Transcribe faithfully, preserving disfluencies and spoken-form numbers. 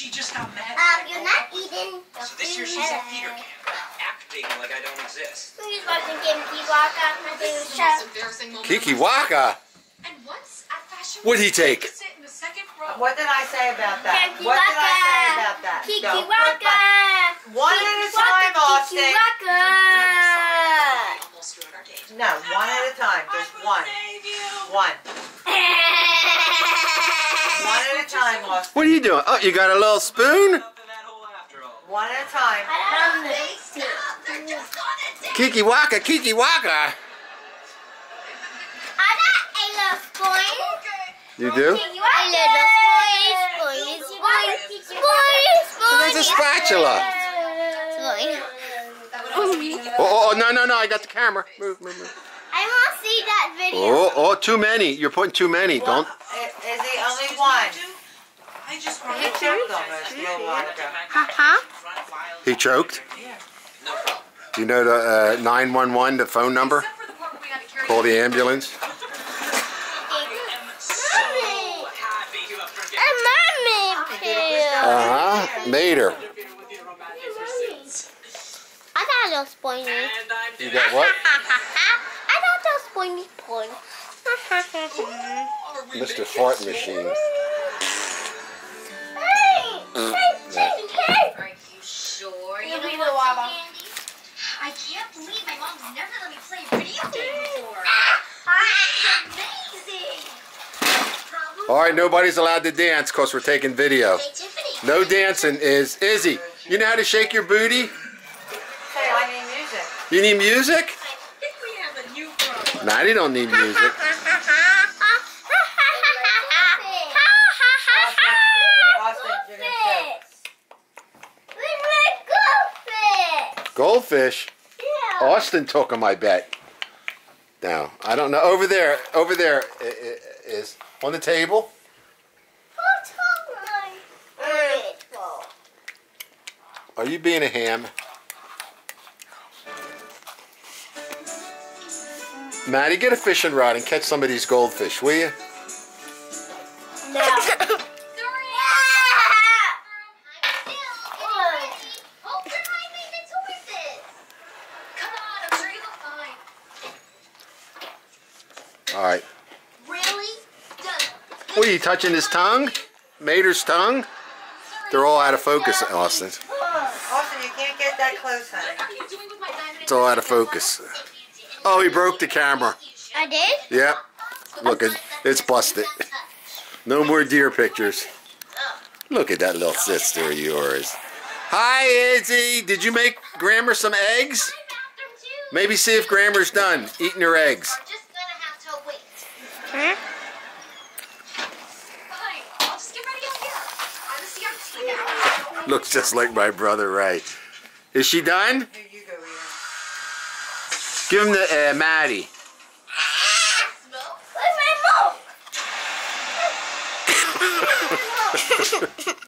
she just got mad. Um, you're not eating. So this year she's at theater camp, acting like I don't exist. Who's watching Kiki Waka? My favorite show. Kiki Waka. And once at fashion, What'd he take? sit in the second row. What did I say about that? Kiki What did I say Waka. about that? Kiki Don't put Waka. my- One at a time, Austin. Kiki Waka. Almost ruined our date. No, one at a time. Just one. One. One at a time, Austin. What are you doing? Oh, you got a little spoon? One at a time. Kiki Waka, Kiki Waka. I got a little spoon. You do? A little spoon. Spoon. Spoon. Spoon. That's a spatula. Oh, oh, oh, no, no, no, I got the camera. Move, move, move. I want to see that video. Oh, oh, too many. You're putting too many. Don't. Is he only one? I just He checked on us a little while ago. Uh-huh. He choked? No problem. Do you know the uh, nine one one, the phone number? Except for the part where we had to carry Call the ambulance. I am so happy you have forgiven A mermaid pill. Uh-huh. Mater. I got a little spoony. and I'm You got what? I got a spoony porn. Mister Fart Machine. Hey! Hey! Hey! Hey! Are you sure you You don't leave want the some lava. candy? I can't believe my mom's never let me play a video game before. It's amazing. Problem? All right, nobody's allowed to dance because we're taking video. Hey, Tiffany. No dancing is Izzy. You know how to shake your booty? Hey, I need music. You need music? I think we have a new problem. Maddie don't need music. Austin, you're gonna say. Goldfish? Yeah. Austin took him, I bet. No, I don't know. Over there, over there i- i- is on the table. Are you being a ham? Maddie, get a fishing rod and catch some of these goldfish, will you? No. All right. Really? Does What are you touching his tongue? Mater's tongue? They're all out of focus, Austin. Austin, you can't get that close, honey. What are you doing with my diamond? It's all out of focus. Oh, he broke the camera. I did? Yep. Look, it, it's busted. No more deer pictures. Look at that little sister of yours. Hi, Izzy. Did you make Grammer some eggs? Maybe see if Grammer's done eating her eggs. We're just gonna have to wait. Huh? Fine. I'll just get ready out here. I'm a C R T now. Looks just like my brother, right? Is she done? Here you go, Ian. Give him the uh, Maddie. Smell? Where's my mom?